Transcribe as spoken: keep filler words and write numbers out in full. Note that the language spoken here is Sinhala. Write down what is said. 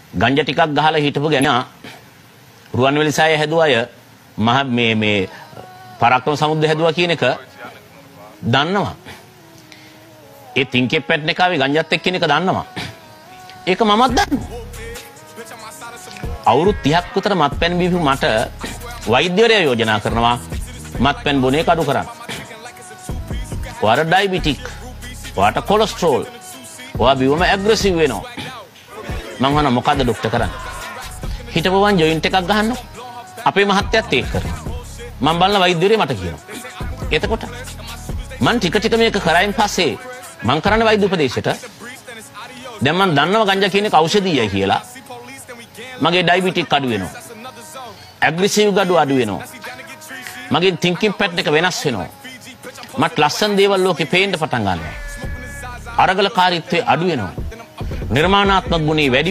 ගංජා ටිකක් ගහලා හිටපු ගැන රුවන්වැලි සෑය හැදුව අය මහ මේ මේ පරාක්‍රම සමුද්‍රය හැදුවා කියන එක දන්නවා. ඒ තින්කේ පැට්න එකාවේ ගංජාත් එක්ක කියන එක දන්නවා. ඒක මමත් දන්නවා. අවුරුදු තිහක් විතර මත්පැන් බීපු මට වෛද්‍යවරයා යෝජනා කරනවා මත්පැන් බොන එක අඩු කරන්න. ඔයාට ඩයබටික්, ඔයාට කොලෙස්ටරෝල්, ඔයා බිව්වම ඇග්‍රෙසිව් වෙනවා. මං හන මොකද්ද ડોක්ටර් කරන්නේ? හිටපුවන් ජොයින්ට් එකක් ගහන්න. අපේ මහත්තයත් ඒක කරනවා. මම බලන වෛද්‍යවරයා මට කියනවා. එතකොට මං ටික ටික මේක කරායින් පස්සේ මං කරන්නේ වෛද්‍ය උපදේශයට. දැන් මං දන්නවා ගංජා කියන එක ඖෂධීයයි කියලා. මගේ ඩයබටික් අඩු වෙනවා. ඇග්‍රෙසිව් ගඩු අඩු වෙනවා. මගේ තින්කින් පැටර්න් එක වෙනස් වෙනවා. මට ලස්සන දේවල් ලෝකේ පේන්න පටන් ගන්නවා. අරගලකාරීත්වය අඩු වෙනවා. නිර්මාණාත්මක ගුණේ වැඩි